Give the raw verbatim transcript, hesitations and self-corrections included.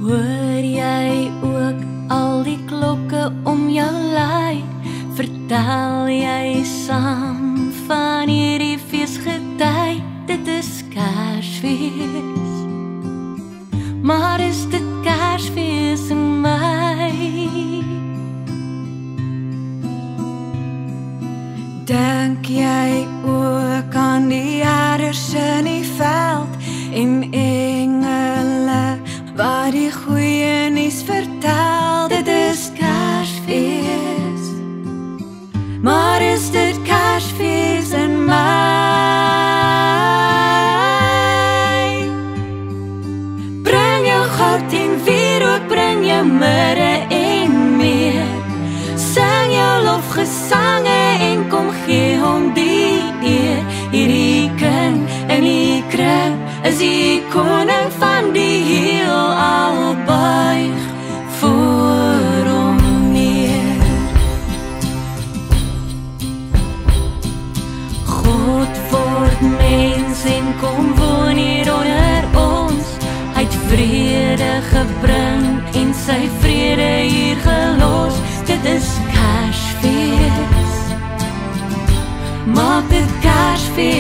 Hoor jy ook al die klokke om jou lui? Vertel jy saam van hierdie feesgety? Dit is Kersfees. Maar is dit Kersfees in my? Dink jy ook aan die herders in die veld en engele wat die goeie nuus vertel? Dit is Kersfees. Maar is dit Kersfees in my? Bring jou goud en wierook, bring jou mirre en meer. Sing jou lofgesange en kom gee hom die eer. Hierdie kind in die krib is die koning van die heelal, buig voor hom neer. God word mens en kom woon hier onder ons. Hy het vrede gebring en sy vrede hier gelos. Dit is Kersfees. Maak dit Kersfees